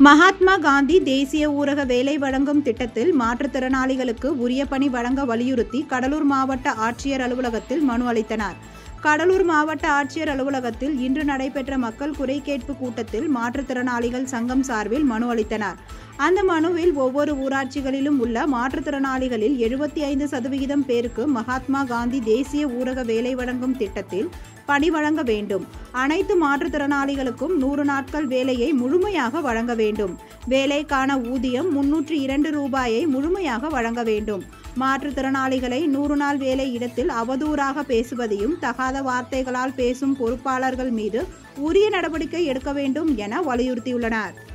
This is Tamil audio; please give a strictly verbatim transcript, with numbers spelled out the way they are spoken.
மகாத்மா காந்தி தேசிய ஊரக வேலை வழங்கும் திட்டத்தில் மாற்றுத்திறனாளிகளுக்கு உரிய பணி வழங்க வலியுறுத்தி கடலூர் மாவட்ட ஆட்சியர் அலுவலகத்தில் மனு அளித்தனர். கடலூர் மாவட்ட ஆட்சியர் அலுவலகத்தில் இன்று நடைபெற்ற மக்கள் குறை கேட்பு கூட்டத்தில் மாற்றுத்திறனாளிகள் சங்கம் சார்பில் மனு அளித்தனர். அந்த மனுவில் ஒவ்வொரு ஊராட்சிகளிலும் உள்ள மாற்றுத்திறனாளிகளில் எழுபத்தி ஐந்து சதவிகிதம் பேருக்கு மகாத்மா காந்தி தேசிய ஊரக வேலை வழங்கும் திட்டத்தில் பணி வழங்க வேண்டும். அனைத்து மாற்றுத்திறனாளிகளுக்கும் நூறு நாட்கள் வேலையை முழுமையாக வழங்க வேண்டும். வேலைக்கான ஊதியம் முன்னூற்றி இரண்டு ரூபாயை முழுமையாக வழங்க வேண்டும். மாற்றுத்திறனாளிகளை நூறு நாள் வேலை இடத்தில் அவதூறாக பேசுவதையும் தகாத வார்த்தைகளால் பேசும் பொறுப்பாளர்கள் மீது உரிய நடவடிக்கை எடுக்க வேண்டும் என வலியுறுத்தியுள்ளனர்.